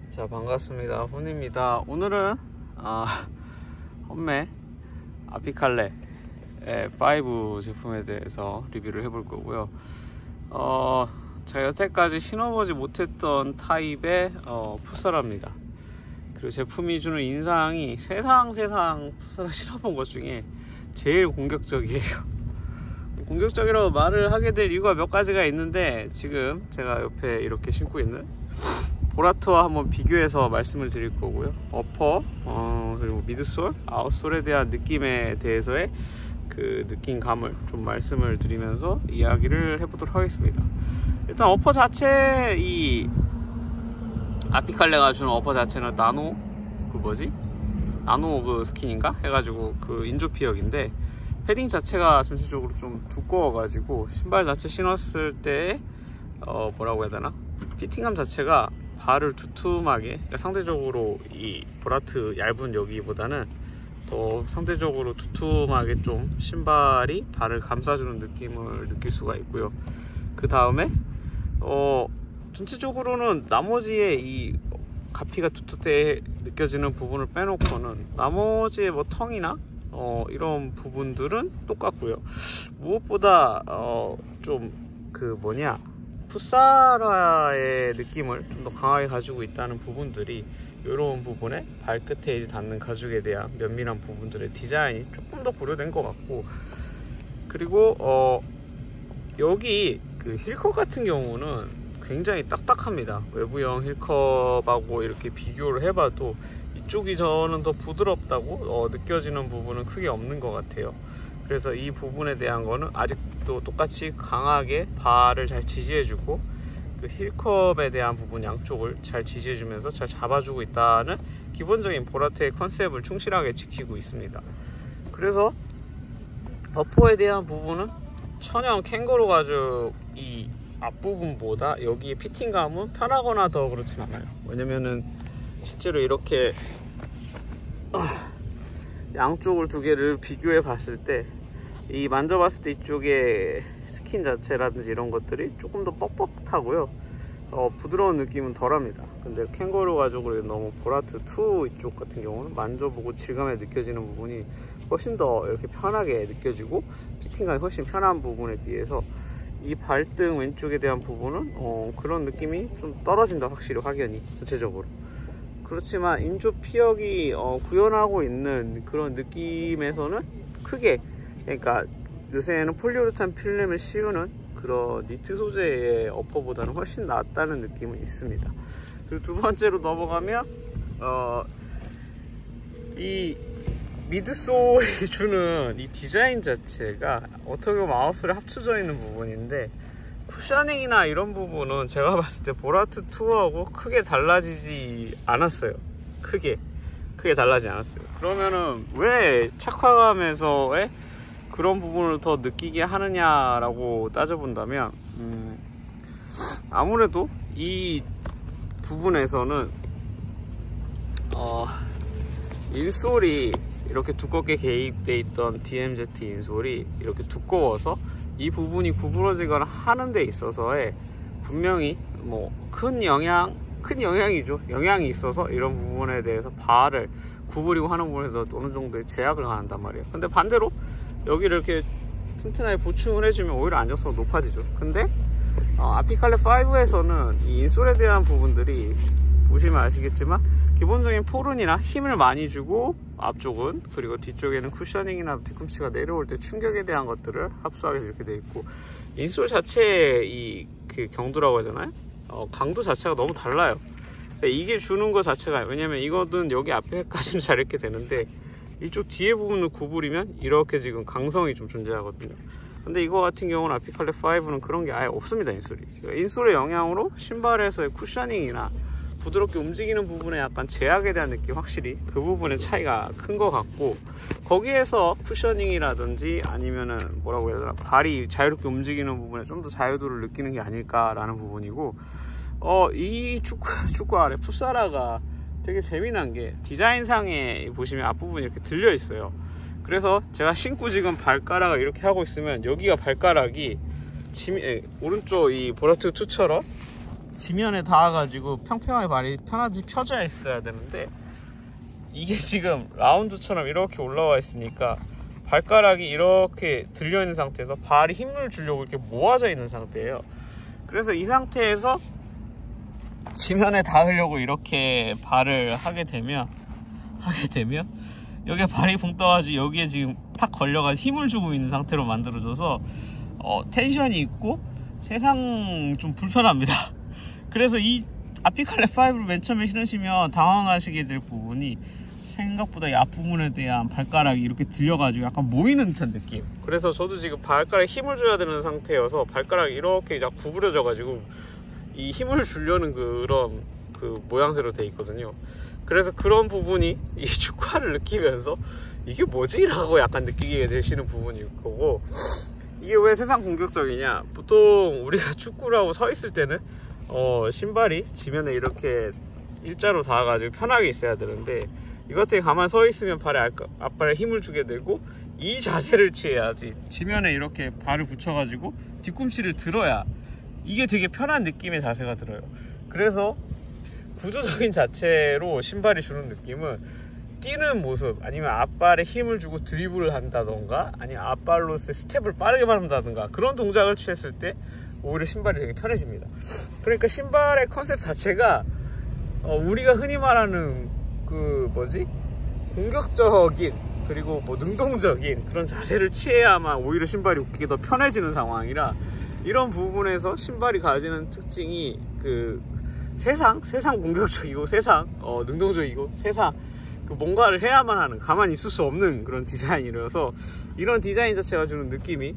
자, 반갑습니다. 훈입니다. 오늘은 험메 아피칼레 5 제품에 대해서 리뷰를 해볼 거고요. 제가 여태까지 신어보지 못했던 타입의 풋살화입니다. 그리고 제품이 주는 인상이 세상 풋살화 신어본 것 중에 제일 공격적이에요. 공격적이라고 말을 하게 될 이유가 몇 가지가 있는데, 지금 제가 옆에 이렇게 신고 있는 보라트와 한번 비교해서 말씀을 드릴 거고요. 어퍼, 그리고 미드솔, 아웃솔에 대한 느낌에 대해서의 그 느낌감을 좀 말씀을 드리면서 이야기를 해보도록 하겠습니다. 일단 어퍼 자체, 이 아피칼레가 주는 어퍼 자체는 나노 그 스킨인가 해가지고 그 인조피혁인데, 패딩 자체가 전체적으로 좀 두꺼워가지고 신발 자체 신었을 때 뭐라고 해야 되나, 피팅감 자체가 발을 두툼하게, 그러니까 상대적으로 이 보라트 얇은 여기보다는 더 상대적으로 두툼하게 좀 신발이 발을 감싸주는 느낌을 느낄 수가 있고요. 그 다음에 전체적으로는 나머지의 이 가피가 두텁게 느껴지는 부분을 빼놓고는 나머지의 뭐 텅이나 이런 부분들은 똑같고요. 무엇보다 좀 풋살화의 느낌을 좀 더 강하게 가지고 있다는 부분들이, 이런 부분에 발끝에 이제 닿는 가죽에 대한 면밀한 부분들의 디자인이 조금 더 고려된 것 같고, 그리고 여기 그 힐컵 같은 경우는 굉장히 딱딱합니다. 외부형 힐컵하고 이렇게 비교를 해봐도 이쪽이 저는 더 부드럽다고 느껴지는 부분은 크게 없는 것 같아요. 그래서 이 부분에 대한 거는 아직도 똑같이 강하게 발을 잘 지지해주고, 그 힐컵에 대한 부분 양쪽을 잘 지지해주면서 잘 잡아주고 있다는 기본적인 보라트의 컨셉을 충실하게 지키고 있습니다. 그래서 어퍼에 대한 부분은 천연 캥거루 가죽 이 앞부분보다 여기에 피팅감은 편하거나 더 그렇진 않아요. 왜냐면은 실제로 이렇게 양쪽을 두 개를 비교해 봤을 때, 이 만져봤을 때 이쪽에 스킨 자체라든지 이런 것들이 조금 더 뻑뻑하고요, 부드러운 느낌은 덜합니다. 근데 캥거루 가죽으로 너무 보라트2 이쪽 같은 경우는 만져보고 질감에 느껴지는 부분이 훨씬 더 이렇게 편하게 느껴지고, 피팅감이 훨씬 편한 부분에 비해서 이 발등 왼쪽에 대한 부분은 그런 느낌이 좀 떨어진다, 확실히 확연히 전체적으로. 그렇지만 인조 피혁이 구현하고 있는 그런 느낌에서는 크게, 그러니까 요새는 폴리우레탄 필름을 씌우는 그런 니트 소재의 어퍼보다는 훨씬 낫다는 느낌은 있습니다. 그리고 두 번째로 넘어가면 이 미드솔이 주는 이 디자인 자체가 어떻게 보면 아웃솔에 합쳐져 있는 부분인데, 쿠셔닝이나 이런 부분은 제가 봤을 때 보라트2하고 크게 달라지지 않았어요. 크게 달라지지 않았어요. 그러면은 왜 착화감에서의 그런 부분을 더 느끼게 하느냐라고 따져본다면, 아무래도 이 부분에서는 인솔이 이렇게 두껍게 개입되어 있던 DMZ 인솔이 이렇게 두꺼워서 이 부분이 구부러지거나 하는 데 있어서의 분명히 뭐 큰 영향이죠. 영향이 있어서 이런 부분에 대해서 발을 구부리고 하는 부분에서 어느 정도의 제약을 가한단 말이에요. 근데 반대로 여기를 이렇게 튼튼하게 보충을 해주면 오히려 안정성이 높아지죠. 근데 아피칼레 5에서는 이 인솔에 대한 부분들이 보시면 아시겠지만, 기본적인 포른이나 힘을 많이 주고 앞쪽은, 그리고 뒤쪽에는 쿠셔닝이나 뒤꿈치가 내려올 때 충격에 대한 것들을 합수하게 이렇게 되어 있고, 인솔 자체의 그 경도라고 해야 되나요? 강도 자체가 너무 달라요. 이게 주는 것 자체가, 왜냐면 이거는 여기 앞에까지는 잘 읽게 되는데 이쪽 뒤에 부분을 구부리면 이렇게 지금 강성이 좀 존재하거든요. 근데 이거 같은 경우는 아피칼레 5는 그런 게 아예 없습니다. 인솔의 영향으로 신발에서의 쿠셔닝이나 부드럽게 움직이는 부분에 약간 제약에 대한 느낌, 확실히 그 부분의 차이가 큰 것 같고, 거기에서 쿠셔닝이라든지 아니면은 뭐라고 해야 되나, 발이 자유롭게 움직이는 부분에 좀 더 자유도를 느끼는 게 아닐까라는 부분이고, 이 축구 아래 풋살화가 되게 재미난 게, 디자인상에 보시면 앞부분이 이렇게 들려 있어요. 그래서 제가 신고 지금 발가락을 이렇게 하고 있으면 여기가 발가락이 오른쪽 이 보라트2처럼 지면에 닿아가지고 평평하게 발이 편하게 펴져 있어야 되는데, 이게 지금 라운드처럼 이렇게 올라와 있으니까 발가락이 이렇게 들려있는 상태에서 발이 힘을 주려고 이렇게 모아져 있는 상태예요. 그래서 이 상태에서 지면에 닿으려고 이렇게 발을 하게 되면 여기에 발이 붕 떠가지고 여기에 지금 탁 걸려가지고 힘을 주고 있는 상태로 만들어져서 텐션이 있고 세상 좀 불편합니다. 그래서 이 아피칼레 5를 맨 처음에 신으시면 당황하시게 될 부분이, 생각보다 이 앞부분에 대한 발가락이 이렇게 들려가지고 약간 모이는 듯한 느낌. 그래서 저도 지금 발가락에 힘을 줘야 되는 상태여서 발가락이 이렇게 구부려져 가지고 이 힘을 주려는 그런 모양새로 돼 있거든요. 그래서 그런 부분이 이 축구화를 느끼면서 이게 뭐지? 라고 약간 느끼게 되시는 부분일 거고, 이게 왜 세상 공격적이냐, 보통 우리가 축구를 하고 서 있을 때는 신발이 지면에 이렇게 일자로 닿아가지고 편하게 있어야 되는데, 이것들이 가만히 서 있으면 발에 앞발에 힘을 주게 되고, 이 자세를 취해야지 지면에 이렇게 발을 붙여가지고 뒤꿈치를 들어야 이게 되게 편한 느낌의 자세가 들어요. 그래서 구조적인 자체로 신발이 주는 느낌은 뛰는 모습, 아니면 앞발에 힘을 주고 드리블을 한다던가, 아니면 앞발로서 스텝을 빠르게 밟는다던가, 그런 동작을 취했을 때 오히려 신발이 되게 편해집니다. 그러니까 신발의 컨셉 자체가 우리가 흔히 말하는 공격적인, 그리고 능동적인 그런 자세를 취해야만 오히려 신발이 웃기게 더 편해지는 상황이라, 이런 부분에서 신발이 가지는 특징이 세상 공격적이고, 세상 능동적이고, 세상 뭔가를 해야만 하는, 가만히 있을 수 없는 그런 디자인이라서, 이런 디자인 자체가 주는 느낌이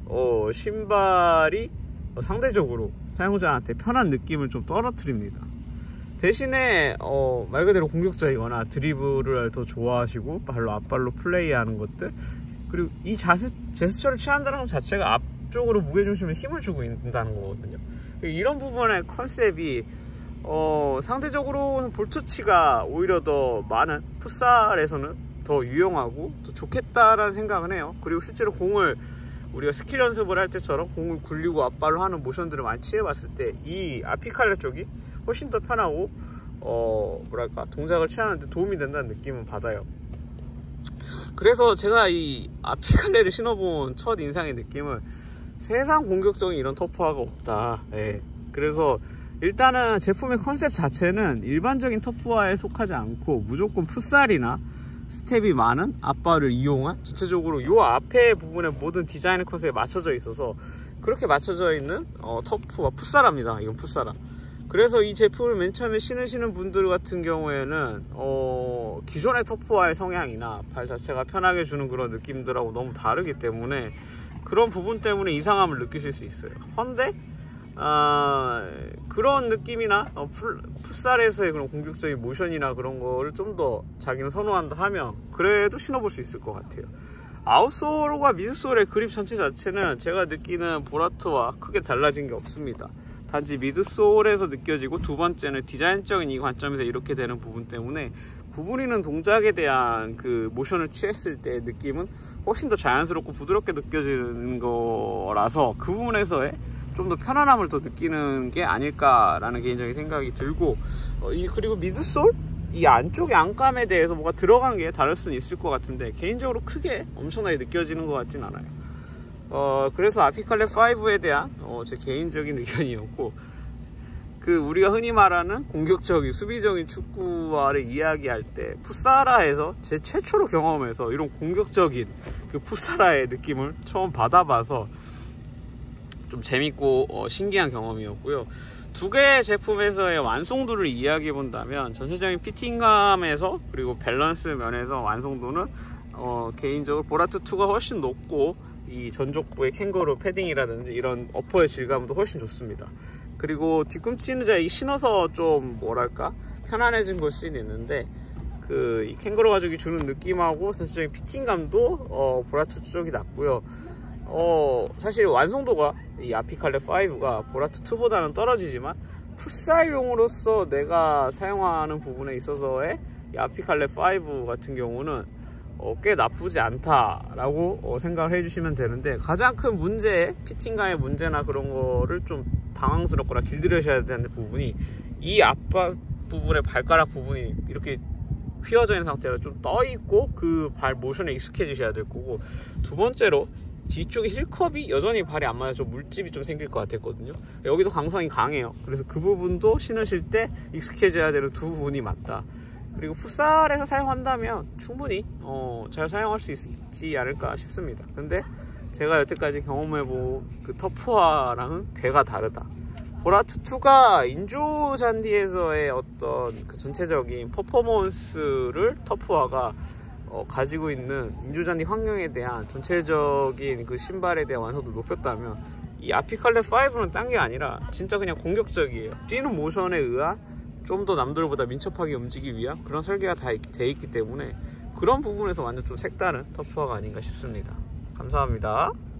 신발이 상대적으로 사용자한테 편한 느낌을 좀 떨어뜨립니다. 대신에 말 그대로 공격적이거나 드리블을 더 좋아하시고 앞발로 플레이하는 것들, 그리고 이 제스처를 취한다는 것 자체가 앞쪽으로 무게중심에 힘을 주고 있다는 거거든요. 이런 부분의 컨셉이 상대적으로는 볼터치가 오히려 더 많은 풋살에서는 더 유용하고 더 좋겠다라는 생각은 해요. 그리고 실제로 우리가 스킬 연습을 할 때처럼 공을 굴리고 앞발로 하는 모션들을 많이 취해봤을 때 이 아피칼레 쪽이 훨씬 더 편하고 동작을 취하는데 도움이 된다는 느낌은 받아요. 그래서 제가 이 아피칼레를 신어본 첫 인상의 느낌은 세상 공격적인 이런 터프화가 없다. 그래서 일단은 제품의 컨셉 자체는 일반적인 터프화에 속하지 않고 무조건 풋살이나 스텝이 많은 앞발을 이용한, 전체적으로 이 앞에 부분에 모든 디자인 컨셉에 맞춰져 있어서 그렇게 맞춰져 있는 터프와 풋살합니다. 이건 풋살함. 그래서 이 제품을 맨 처음에 신으시는 분들 같은 경우에는 기존의 터프화의 성향이나 발 자체가 편하게 주는 그런 느낌들하고 너무 다르기 때문에 그런 부분 때문에 이상함을 느끼실 수 있어요. 헌데 그런 느낌이나 풋살에서의 그런 공격적인 모션이나 그런 거를 좀 더 자기는 선호한다 하면 그래도 신어볼 수 있을 것 같아요. 아웃솔과 미드솔의 그립 전체 자체는 제가 느끼는 보라트와 크게 달라진 게 없습니다. 단지 미드솔에서 느껴지고, 두 번째는 디자인적인 이 관점에서 이렇게 되는 부분 때문에 구부리는 동작에 대한 모션을 취했을 때 느낌은 훨씬 더 자연스럽고 부드럽게 느껴지는 거라서, 그 부분에서의 좀 더 편안함을 더 느끼는 게 아닐까라는 개인적인 생각이 들고, 그리고 미드솔 이 안쪽의 안감에 대해서 뭐가 들어간 게 다를 수는 있을 것 같은데 개인적으로 크게 엄청나게 느껴지는 것 같진 않아요. 그래서 아피칼레 5에 대한 제 개인적인 의견이었고, 우리가 흔히 말하는 공격적인 수비적인 축구화를 이야기할 때 풋사라에서 제 최초로 경험해서 이런 공격적인 풋사라의 느낌을 처음 받아봐서 좀 재밌고 신기한 경험이었고요. 두 개의 제품에서의 완성도를 이야기해 본다면 전체적인 피팅감에서, 그리고 밸런스 면에서 완성도는 개인적으로 보라트2가 훨씬 높고, 이 전족부의 캥거루 패딩이라든지 이런 어퍼의 질감도 훨씬 좋습니다. 그리고 뒤꿈치는 제가 신어서 좀 편안해진 걸 수는 있는데, 이 캥거루 가죽이 주는 느낌하고 전체적인 피팅감도 보라트 쪽이 낫고요. 사실 완성도가 이 아피칼레 5가 보라트2보다는 떨어지지만 풋살용으로서 내가 사용하는 부분에 있어서의 이 아피칼레 5 같은 경우는 꽤 나쁘지 않다라고 생각을 해주시면 되는데, 가장 큰 문제, 피팅감의 문제나 그런 거를 좀 당황스럽거나 길들여셔야 되는 부분이, 이 앞 부분의 발가락 부분이 이렇게 휘어져 있는 상태로 좀 떠 있고 그 발 모션에 익숙해지셔야 될 거고, 두 번째로 뒤쪽에 힐컵이 여전히 발이 안 맞아서 물집이 좀 생길 것 같았거든요. 여기도 강성이 강해요. 그래서 그 부분도 신으실 때 익숙해져야 되는 두 부분이 맞다. 그리고 풋살에서 사용한다면 충분히 잘 사용할 수 있지 않을까 싶습니다. 근데 제가 여태까지 경험해본 그 터프화랑은 괴가 다르다. 보라투2가 인조 잔디에서의 어떤 그 전체적인 퍼포먼스를 터프화가 가지고 있는 인조 잔디 환경에 대한 전체적인 그 신발에 대한 완성도를 높였다면, 이 아피칼레 5는 딴 게 아니라 진짜 그냥 공격적이에요. 뛰는 모션에 의한 좀 더 남들보다 민첩하게 움직이기 위한 그런 설계가 다 돼 있기 때문에, 그런 부분에서 완전 좀 색다른 터프화가 아닌가 싶습니다. 감사합니다.